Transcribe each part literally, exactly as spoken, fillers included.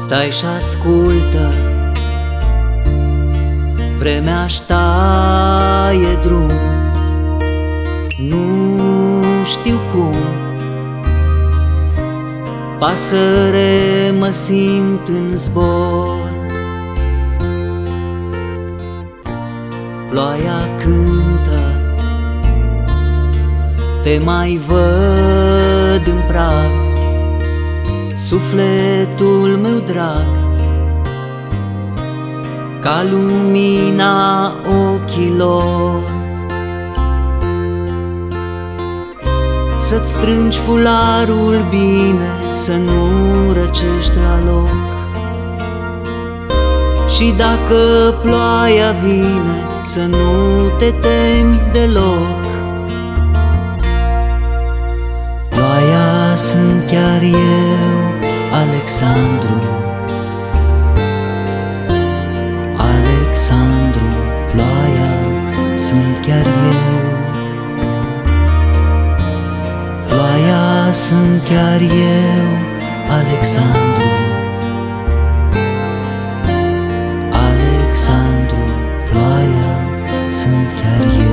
Stai și ascultă, vremea-și taie drum, nu știu cum. Pasăre mă simt în zbor, ploaia cântă, te mai văd în prag, sufletul meu drag, ca lumina ochilor. Să-ți strângi fularul bine, să nu răcești la loc, și dacă ploaia vine, să nu te temi deloc. Ploaia sunt chiar eu, Alexandru, Alexandru, ploaia sunt chiar eu. Ploaia sunt chiar eu, Alexandru, Alexandru, ploaia sunt chiar eu.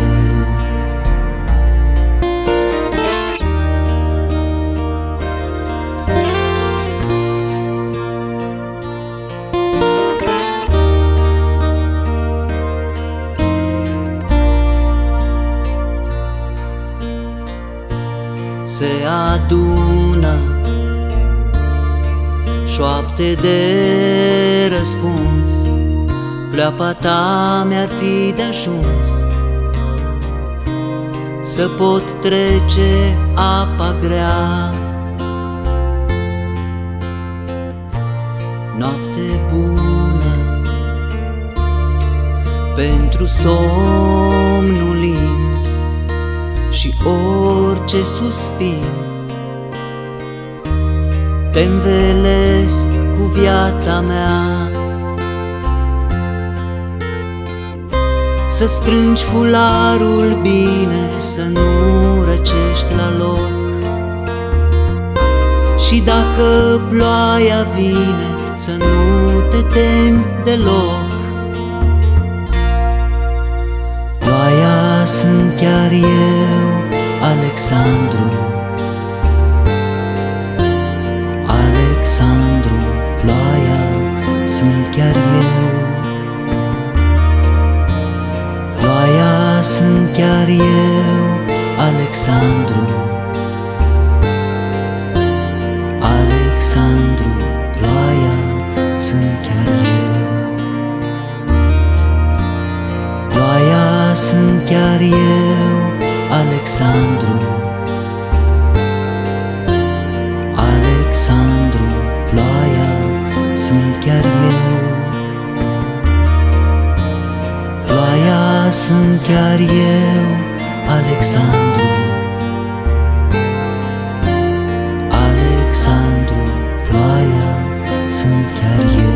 Se adună șoapte de răspuns, pleoapa ta mi-ar fi de ajuns să pot trece apa grea. Noapte bună pentru somnul lin și orice suspin, te învelesc cu viața mea. Să strângi fularul bine, să nu răcești la loc, și dacă ploaia vine, să nu te temi deloc. Ploaia sunt chiar eu, Alexandru, Alexandru, ploaia sunt chiar eu. Ploaia sunt chiar eu, Alexandru, Alexandru, ploaia sunt chiar eu. Ploaia sunt chiar eu, Alexandru, Alexandru, ploaia sunt chiar eu. Ploaia sunt chiar eu, Alexandru, Alexandru, ploaia sunt chiar eu.